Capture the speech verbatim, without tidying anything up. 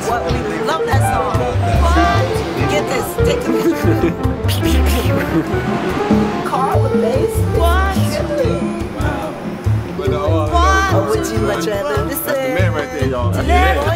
What? We love that song. What? Get this. Take the picture. Car with bass. What? But uh, What? What would you much rather listen? That's the man right there, y'all. To that